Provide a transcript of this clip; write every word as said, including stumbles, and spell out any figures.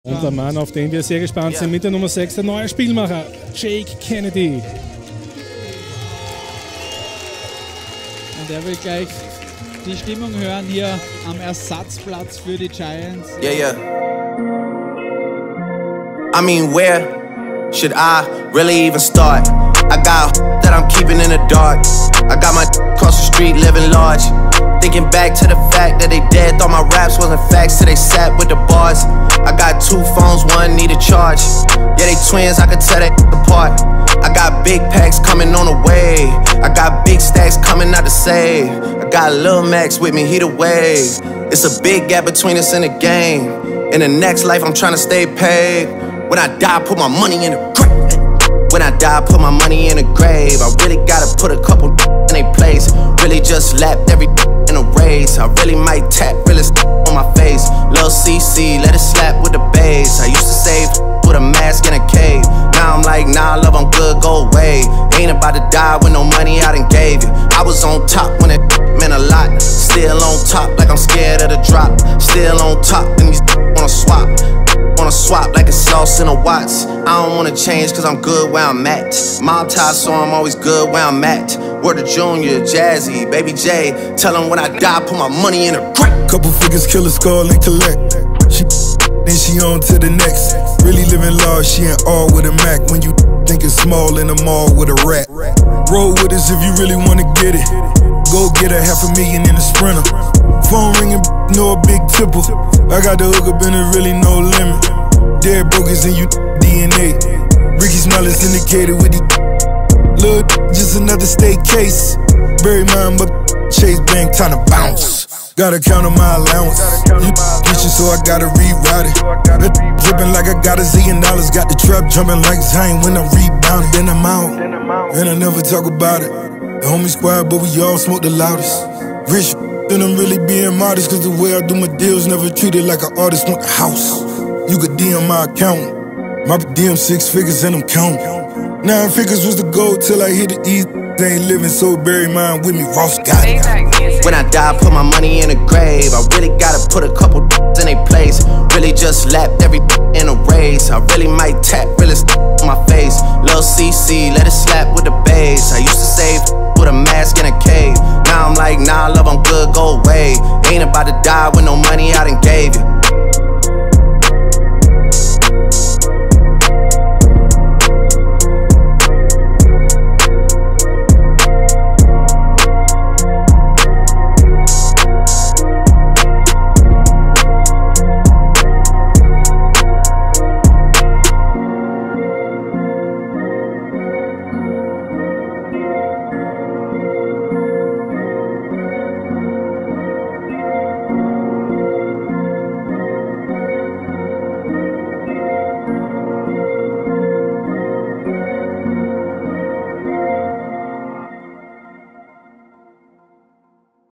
Und der Mann, auf den wir sehr gespannt sind, mit der Nummer sechs, der neue Spielmacher, Jake Kennedy. Und er will gleich die Stimmung hören hier am Ersatzplatz für die Giants. Yeah, yeah. I mean, where should I really even start? I got that I'm keeping in the dark. I got my across the street living large. Thinking back to the fact that they dead, thought my raps wasn't facts till they sat with the bars. I got two phones, one need a charge. Yeah, they twins, I could tell they apart. I got big packs coming on the way. I got big stacks coming out to save. I got Lil Max with me, he the wave. It's a big gap between us in the game. In the next life, I'm trying to stay paid. When I die, put my money in the grave. When I die, put my money in the grave. I really gotta put a couple in a place. Really just lapped every in a race. I really might tap realest on my face. Lil C C, let it slap with the bass. I used to save with a mask in a cave. Now I'm like, nah, love, I'm good, go away. Ain't about to die with no money I done gave you. I was on top when it meant a lot. Still on top like I'm scared of the drop. Still on top and these wanna swap. Wanna swap like it's sauce in a Watts. I don't wanna change cause I'm good where I'm at. Mob tie, so I'm always good where I'm at. Word to Junior, Jazzy, Baby J. Tell them when I die, put my money in a grave. Couple figures, kill a skull and collect. She then she on to the next. Really living large, she ain't all with a Mac. When you think it's small in the mall with a rat. Roll with us if you really wanna get it. Go get a half a million in a Sprinter. Phone ringing, no a big tipple. I got the hook up and there really no limit. Dead brokers in you D N A. Ricky Smile is indicated with the look, just another state case. Bury mine, but Chase Bank time to bounce. Gotta count on my allowance. You bitchin', so I gotta rewrite it. Drippin' like I got a zillion dollars. Got the trap jumping like Zion when I'm rebounding. Then I'm out, and I never talk about it. The homie squad, but we all smoke the loudest. Rich, and I'm really being modest, cause the way I do my deals never treated like an artist want the house. You could D M my account. My D M six figures and I'm counting. Nine figures was the goal till I hit the east. They ain't living, so bury mine with me, Ross got it. When I die, put my money in a grave. I really gotta put a couple in a place. Really just lapped every in a race. I really might tap realest on my face. Lil C C, let it slap with the bass. I used to save with a mask in a cave. Now I'm like, nah, love, I'm good, go away. Ain't about to die with no money I done gave you.